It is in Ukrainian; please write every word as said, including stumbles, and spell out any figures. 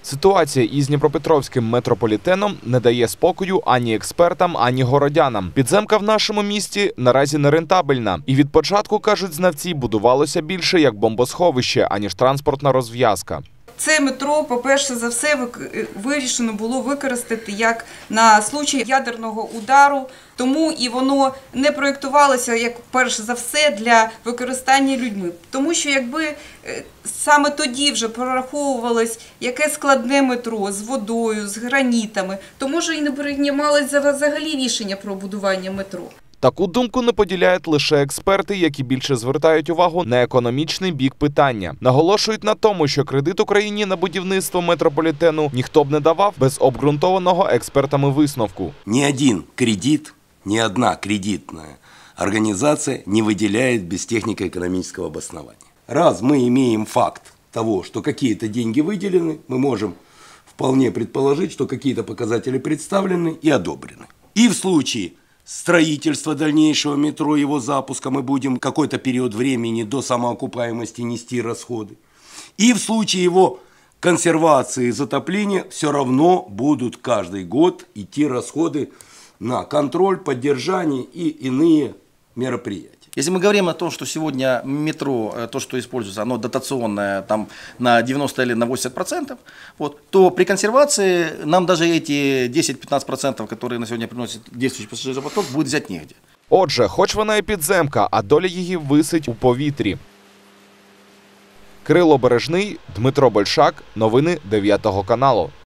Ситуація із Дніпропетровським метрополітеном не дає спокою ані експертам, ані городянам. Підземка в нашому місті наразі нерентабельна. І від початку, кажуть знавці, будувалося більше як бомбосховище, аніж транспортна розв'язка. Це метро, по-перше за все, вирішено було використати як на случай ядерного удару, тому і воно не проєктувалося, як перше за все, для використання людьми. Тому що якби саме тоді вже прораховувалось, яке складне метро з водою, з гранітами, то може і не приймалося взагалі рішення про будування метро. Таку думку не поділяють лише експерти, які більше звертають увагу на економічний бік питання. Наголошують на тому, що кредит Україні на будівництво метрополітену ніхто б не давав без обґрунтованого експертами висновку. Ні один кредит, ні одна кредитна організація не виділяє без техніко-економічного обоснования. Раз мы имеем факт того, что какие-то деньги выделены, мы можем вполне предположить, что какие-то показатели представлены и одобрены. И в случае строительства дальнейшего метро, его запуска, мы будем какой-то период времени до самоокупаемости нести расходы. И в случае его консервации и затопления все равно будут каждый год идти расходы на контроль, поддержание и иные мероприятия. Если мы говорим о том, что сегодня метро, то, что используется, оно дотационное там, на девяносто или на восемьдесят процентов, вот, то при консервации нам даже эти десять-пятнадцать процентов, которые на сегодня приносит действующий пассажиропоток, будет взять негде. Отже, хоч вона і підземка, а доля її висить у повітрі. Кирило Бережний, Дмитро Большак. Новини дев'ятого каналу.